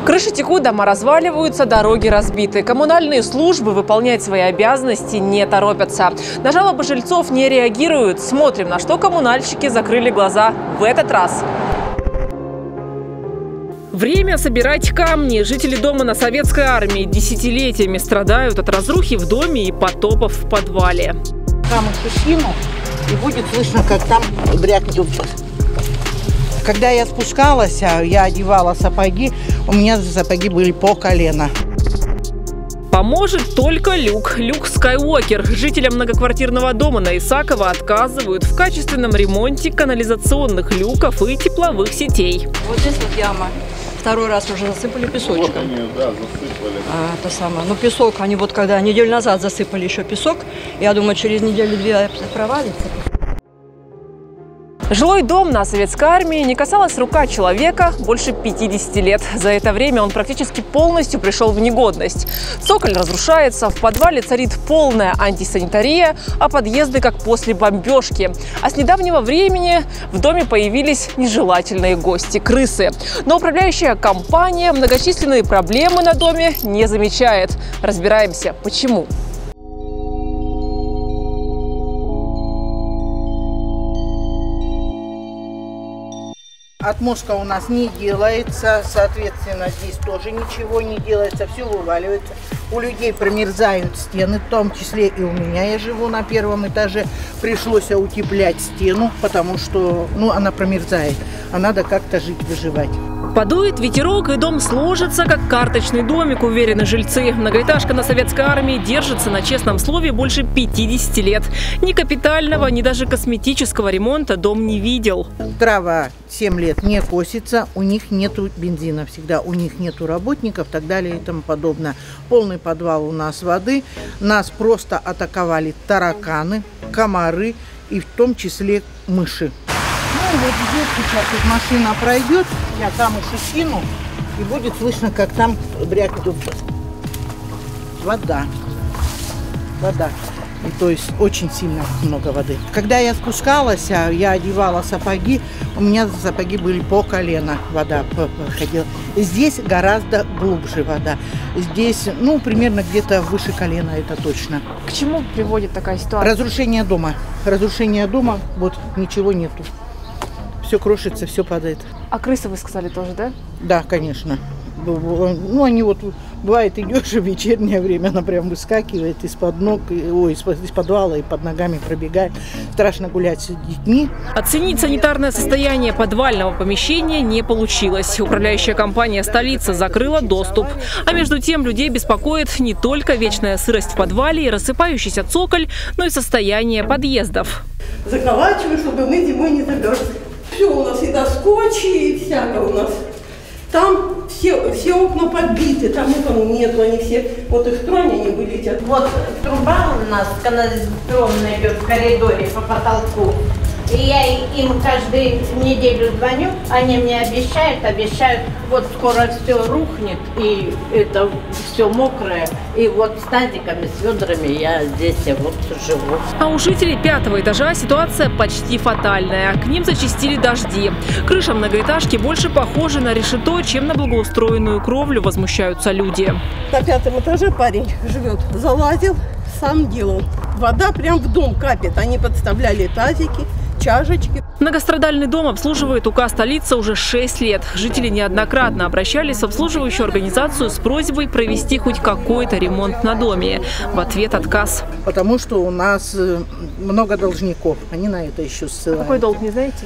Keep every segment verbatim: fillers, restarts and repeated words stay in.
Крыши текут, дома разваливаются, дороги разбиты. Коммунальные службы выполнять свои обязанности не торопятся. На жалобы жильцов не реагируют. Смотрим, на что коммунальщики закрыли глаза в этот раз. Время собирать камни. Жители дома на Советской армии десятилетиями страдают от разрухи в доме и потопов в подвале. Камень скину, и будет слышно, как там брякнет. Когда я спускалась, я одевала сапоги, у меня сапоги были по колено. Поможет только люк. Люк Скайуокер. Жителям многоквартирного дома на Исакова отказывают в качественном ремонте канализационных люков и тепловых сетей. Вот здесь вот яма. Второй раз уже засыпали песочком. Вот они, да, засыпали. А, это самое. Ну, песок, они вот когда неделю назад засыпали еще песок, я думаю, через неделю-две провалится. Жилой дом на Советской армии не касалась рука человека больше пятидесяти лет. За это время он практически полностью пришел в негодность. Цоколь разрушается, в подвале царит полная антисанитария, а подъезды как после бомбежки. А с недавнего времени в доме появились нежелательные гости – крысы. Но управляющая компания многочисленные проблемы на доме не замечает. Разбираемся, почему. Отмостка у нас не делается, соответственно, здесь тоже ничего не делается, все вываливается. У людей промерзают стены, в том числе и у меня, я живу на первом этаже. Пришлось утеплять стену, потому что ну, она промерзает, а надо как-то жить, выживать. Подует ветерок, и дом сложится, как карточный домик, уверены жильцы. Многоэтажка на Советской армии держится на честном слове больше пятидесяти лет. Ни капитального, ни даже косметического ремонта дом не видел. Трава семь лет не косится, у них нету бензина всегда, у них нету работников и так далее и тому подобное. Полный подвал у нас воды, нас просто атаковали тараканы, комары и в том числе мыши. Ну вот здесь сейчас вот машина пройдет, я камушек скину, и будет слышно, как там брякнет вода. Вода. И то есть очень сильно много воды. Когда я спускалась, я одевала сапоги, у меня сапоги были по колено, вода проходила. Здесь гораздо глубже вода. Здесь, ну, примерно где-то выше колена, это точно. К чему приводит такая ситуация? Разрушение дома. Разрушение дома, вот ничего нету. Все крошится, все падает. А крысы, вы сказали, тоже, да? Да, конечно. Ну, они вот, бывает, идешь в вечернее время, она прям выскакивает из-под ног, ой, из-под, из подвала и под ногами пробегает. Страшно гулять с детьми. Оценить санитарное состояние подвального помещения не получилось. Управляющая компания «Столица» закрыла доступ. А между тем людей беспокоит не только вечная сырость в подвале и рассыпающийся цоколь, но и состояние подъездов. Заколачиваю, чтобы мы зимой не замерзли. Все у нас и до скотчи, и всякое у нас. Там все, все окна подбиты, там никому нету, они все, вот их тронь, они вылетят. Вот труба у нас канализационная идет в коридоре по потолку. И я им каждую неделю звоню, они мне обещают, обещают, вот скоро все рухнет, и это все мокрое. И вот с тазиками, с ведрами я здесь вот живу. А у жителей пятого этажа ситуация почти фатальная. К ним зачастили дожди. Крыша многоэтажки больше похожа на решето, чем на благоустроенную кровлю, возмущаются люди. На пятом этаже парень живет, залазил, сам делал. Вода прям в дом капит, они подставляли тазики, чашечки. Многострадальный дом обслуживает УК «Столица» уже шесть лет. Жители неоднократно обращались в обслуживающую организацию с просьбой провести хоть какой-то ремонт на доме. В ответ отказ. Потому что у нас много должников, они на это еще ссылаются. Какой долг, не знаете?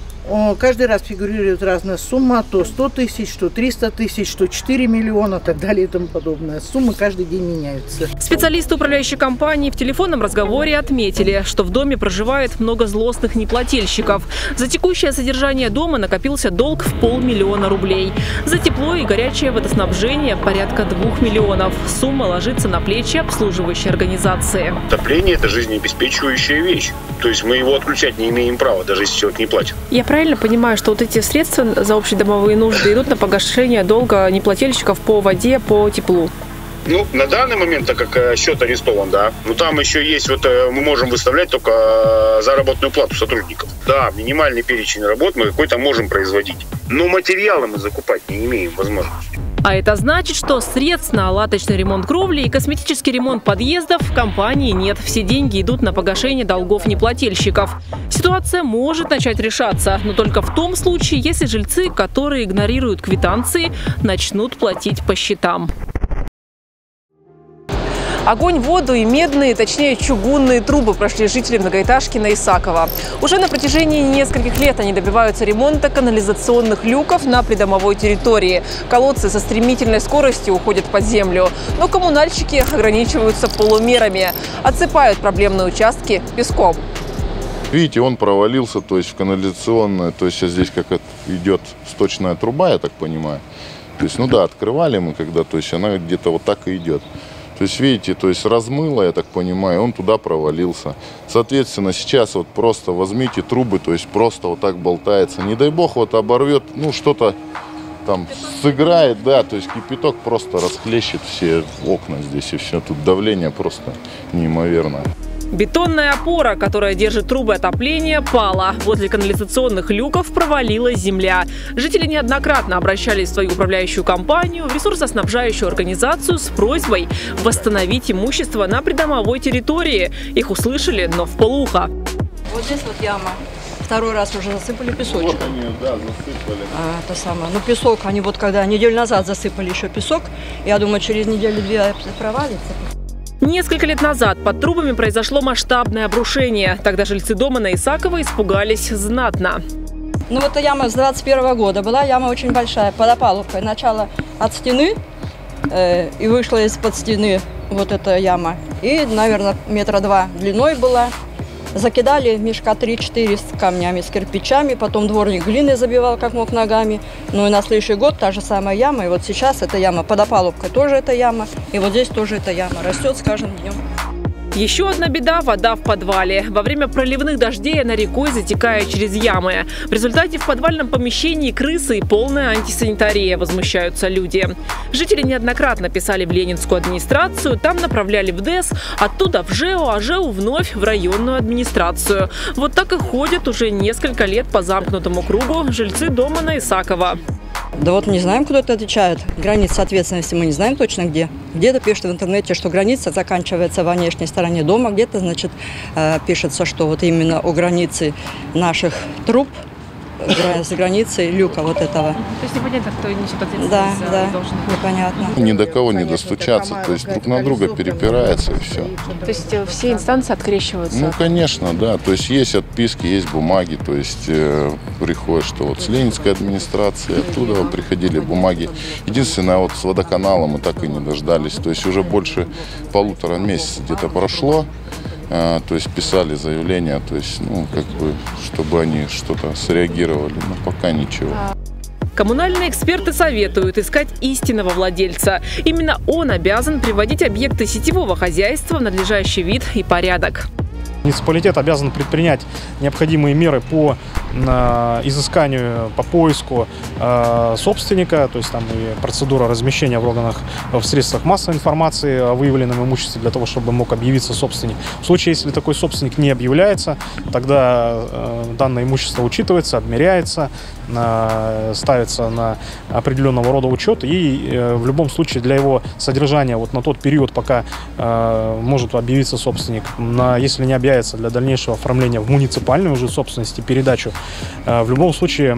Каждый раз фигурирует разная сумма, то сто тысяч, то триста тысяч, то четыре миллиона и так далее и тому подобное. Суммы каждый день меняются. Специалисты управляющей компании в телефонном разговоре отметили, что в доме проживает много злостных неплательщиков. За текущее содержание дома накопился долг в полмиллиона рублей. За тепло и горячее водоснабжение порядка двух миллионов. Сумма ложится на плечи обслуживающей организации. Отопление – это жизнеобеспечивающая вещь. То есть мы его отключать не имеем права, даже если человек не платит. Я правильно понимаю, что вот эти средства за общедомовые нужды идут на погашение долга неплательщиков по воде, по теплу? Ну, на данный момент, так как счет арестован, да. Но там еще есть, вот мы можем выставлять только заработную плату сотрудников. Да, минимальный перечень работ мы какой-то можем производить. Но материалы мы закупать не имеем возможности. А это значит, что средств на латочный ремонт кровли и косметический ремонт подъездов в компании нет. Все деньги идут на погашение долгов неплательщиков. Ситуация может начать решаться, но только в том случае, если жильцы, которые игнорируют квитанции, начнут платить по счетам. Огонь, воду и медные, точнее чугунные трубы прошли жители многоэтажки на Исакова. Уже на протяжении нескольких лет они добиваются ремонта канализационных люков на придомовой территории. Колодцы со стремительной скоростью уходят под землю. Но коммунальщики ограничиваются полумерами. Отсыпают проблемные участки песком. Видите, он провалился, то есть в канализационную, то есть здесь как идет сточная труба, я так понимаю. То есть, ну да, открывали мы когда, то есть она где-то вот так и идет. То есть, видите, то есть размыло, я так понимаю, он туда провалился. Соответственно, сейчас вот просто возьмите трубы, то есть просто вот так болтается. Не дай бог вот оборвет, ну что-то там сыграет, да, то есть кипяток просто расхлещет все окна здесь и все. Тут давление просто неимоверное. Бетонная опора, которая держит трубы отопления, пала. Возле канализационных люков провалилась земля. Жители неоднократно обращались в свою управляющую компанию, в ресурсоснабжающую организацию с просьбой восстановить имущество на придомовой территории. Их услышали, но вполуха. Вот здесь вот яма. Второй раз уже засыпали песочек. Вот они, да, засыпали. А, это самое. Ну, песок, они вот когда неделю назад засыпали еще песок, я думаю, через неделю-две провалится. Несколько лет назад под трубами произошло масштабное обрушение. Тогда жильцы дома на Исакова испугались знатно. Ну вот эта яма с двадцать первого года была, яма очень большая, под опалубкой. Начало от стены э, и вышла из-под стены вот эта яма. И, наверное, метра два длиной была. Закидали мешка три-четыре с камнями, с кирпичами. Потом дворник глиной забивал, как мог, ногами. Ну и на следующий год та же самая яма. И вот сейчас эта яма под опалубкой тоже эта яма. И вот здесь тоже эта яма растет с каждым днем. Еще одна беда – вода в подвале. Во время проливных дождей она рекой затекает через ямы. В результате в подвальном помещении крысы и полная антисанитария, возмущаются люди. Жители неоднократно писали в Ленинскую администрацию, там направляли в ДЭС, оттуда в ЖЭО, а ЖЭО вновь в районную администрацию. Вот так и ходят уже несколько лет по замкнутому кругу жильцы дома на Исакова. Да вот не знаем, кто это отвечает. Граница ответственности мы не знаем точно где. Где-то пишут в интернете, что граница заканчивается во внешней стороне дома. Где-то, значит, пишется, что вот именно о границе наших труб, с границей люка вот этого. То есть непонятно, кто несет ответственность. Да, да, непонятно. Ни до кого не достучаться, то есть друг на друга перепирается и все. То есть все инстанции открещиваются? Ну, конечно, да. То есть есть отписки, есть бумаги, то есть э, приходит, что вот с Ленинской администрации, оттуда вот приходили бумаги. Единственное, вот с водоканалом мы так и не дождались. То есть уже больше полутора месяцев где-то прошло. То есть писали заявления, то есть, ну, как бы, чтобы они что-то среагировали, но пока ничего. Коммунальные эксперты советуют искать истинного владельца. Именно он обязан приводить объекты сетевого хозяйства в надлежащий вид и порядок. Муниципалитет обязан предпринять необходимые меры по э, изысканию, по поиску э, собственника, то есть там и процедура размещения в органах, в средствах массовой информации о выявленном имуществе для того, чтобы мог объявиться собственник. В случае, если такой собственник не объявляется, тогда э, данное имущество учитывается, обмеряется, э, ставится на определенного рода учет, и э, в любом случае для его содержания вот на тот период, пока э, может объявиться собственник, на, если не объявится для дальнейшего оформления в муниципальной уже собственности, передачу, в любом случае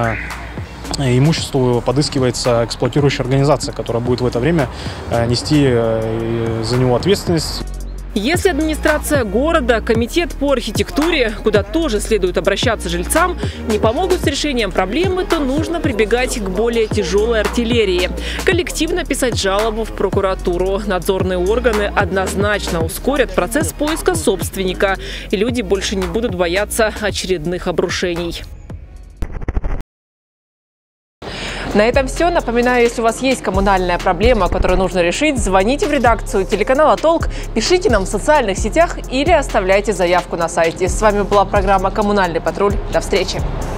имуществу подыскивается эксплуатирующая организация, которая будет в это время нести за него ответственность. Если администрация города, комитет по архитектуре, куда тоже следует обращаться жильцам, не помогут с решением проблемы, то нужно прибегать к более тяжелой артиллерии. Коллективно писать жалобу в прокуратуру. Надзорные органы однозначно ускорят процесс поиска собственника, и люди больше не будут бояться очередных обрушений. На этом все. Напоминаю, если у вас есть коммунальная проблема, которую нужно решить, звоните в редакцию телеканала «Толк», пишите нам в социальных сетях или оставляйте заявку на сайте. С вами была программа «Коммунальный патруль». До встречи!